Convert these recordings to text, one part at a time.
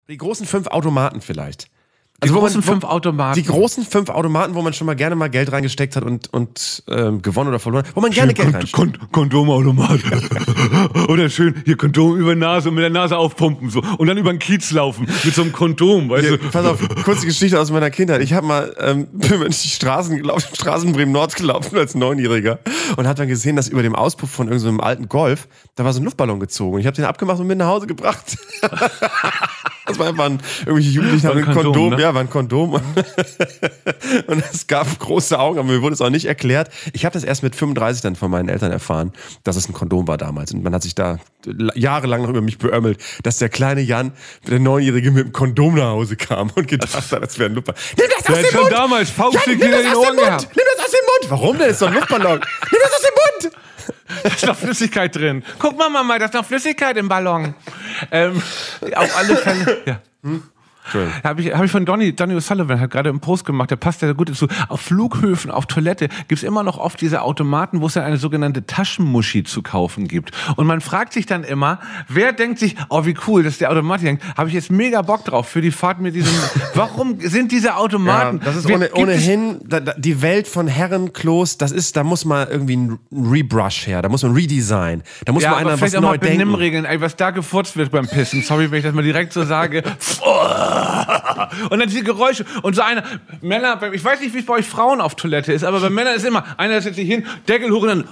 Die großen 5 Automaten vielleicht. Die großen 5 Automaten. Die großen 5 Automaten, wo man schon mal gerne mal Geld reingesteckt hat und gewonnen oder verloren hat. Wo man gerne Geld reinsteckt. Kondomautomat. Oder schön hier Kondom über die Nase und mit der Nase aufpumpen. So. Und dann über den Kiez laufen mit so einem Kondom. Weißt du? Pass auf, kurze Geschichte aus meiner Kindheit. Ich habe mal bin die Straßen Bremen-Nord gelaufen als 9-Jähriger und habe dann gesehen, dass über dem Auspuff von irgendeinem alten Golf, da war so ein Luftballon gezogen. Und ich habe den abgemacht und mit nach Hause gebracht. Das war einfach irgendwelche Jugendlichen haben ein Kondom, ne? Ja, war ein Kondom. Und es gab große Augen, aber mir wurde es auch nicht erklärt. Ich habe das erst mit 35 dann von meinen Eltern erfahren, dass es ein Kondom war damals. Und man hat sich da jahrelang noch über mich beömmelt, dass der kleine Jan, der 9-Jährige, mit dem Kondom nach Hause kam und gedacht hat, das wäre ein Luftballon. Nimm das aus dem Mund! Damals Faustdick in den Ohren gehabt. Nimm das aus dem Mund! Warum denn? Das ist doch ein Luftballon. Nimm das aus dem Mund! Da ist noch Flüssigkeit drin. Guck mal, Mama, da ist noch Flüssigkeit im Ballon. Auf alle Fälle. Ja. Hab ich von Donny O'Sullivan hat gerade einen Post gemacht, der passt ja gut dazu. Auf Flughöfen, auf Toilette gibt's immer noch oft diese Automaten, wo es dann eine sogenannte Taschenmuschi zu kaufen gibt. Und man fragt sich dann immer, wer denkt sich, oh wie cool, dass der Automat hier hängt, habe ich jetzt mega Bock drauf für die Fahrt mit diesem, warum sind diese Automaten? Ja, das ist ohnehin die Welt von Herrenklos, da muss mal irgendwie ein Rebrush her, da muss man Redesign, da muss mal einer was neu denken. Benimmregeln, ey, was da gefurzt wird beim Pissen, sorry, wenn ich das mal direkt so sage. Und dann diese Geräusche und so einer, Männer, ich weiß nicht, wie es bei euch Frauen auf Toilette ist, aber bei Männern ist immer, einer setzt sich hin, Deckel hoch und dann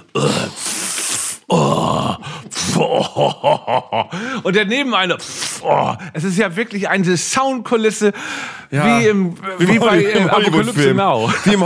und daneben eine es ist ja wirklich eine Soundkulisse, ja, wie bei Apokalypse Now.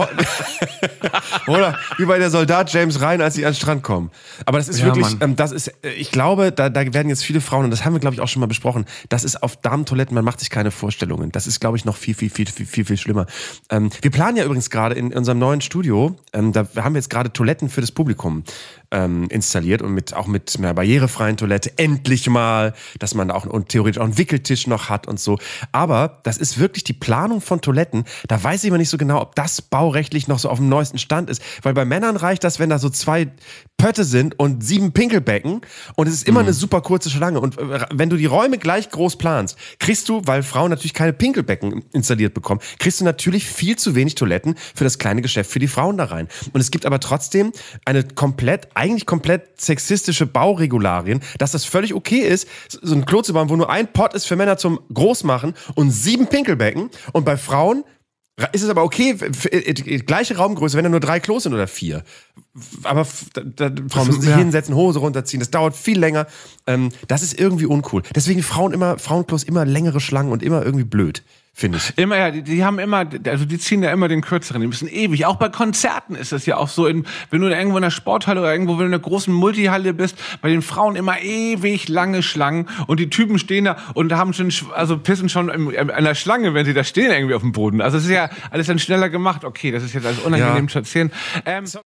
Oder wie bei der Soldat James Ryan, als sie an den Strand kommen. Aber das ist wirklich, ich glaube, da werden jetzt viele Frauen, und das haben wir, glaube ich, auch schon mal besprochen, das ist auf Damentoiletten, man macht sich keine Vorstellungen. Das ist, glaube ich, noch viel schlimmer. Wir planen ja übrigens gerade in unserem neuen Studio, da haben wir jetzt gerade Toiletten für das Publikum installiert und auch mit einer barrierefreien Toilette, endlich mal, dass man auch und theoretisch auch einen Wickeltisch noch hat und so. Aber das ist wirklich die Planung von Toiletten, da weiß ich immer nicht so genau, ob das baurechtlich noch so auf dem neuesten Stand ist. Weil bei Männern reicht das, wenn da so 2 Pötte sind und 7 Pinkelbecken und es ist immer eine super kurze Schlange. Und wenn du die Räume gleich groß planst, kriegst du, weil Frauen natürlich keine Pinkelbecken installiert bekommen, kriegst du natürlich viel zu wenig Toiletten für das kleine Geschäft für die Frauen da rein. Und es gibt aber trotzdem eigentlich komplett sexistische Bauregularien, dass das völlig okay ist, so ein Klo zu bauen, wo nur ein Pott ist für Männer zum Großmachen und 7 Pinkelbecken. Und bei Frauen ist es aber okay, gleiche Raumgröße, wenn da nur 3 Klos sind oder 4. Aber Frauen müssen sich hinsetzen, Hose runterziehen, das dauert viel länger. Das ist irgendwie uncool. Deswegen Frauenklos immer längere Schlangen und immer irgendwie blöd. Finde ich. Immer, ja, die haben immer, also die ziehen ja immer den kürzeren, die müssen ewig. Auch bei Konzerten ist das ja auch so, wenn du da irgendwo in der Sporthalle oder irgendwo, wenn du in einer großen Multihalle bist, bei den Frauen immer ewig lange Schlangen und die Typen stehen da und haben schon, also pissen schon an der Schlange, wenn sie da stehen irgendwie auf dem Boden. Also es ist ja alles dann schneller gemacht. Okay, das ist jetzt alles unangenehm zu erzählen.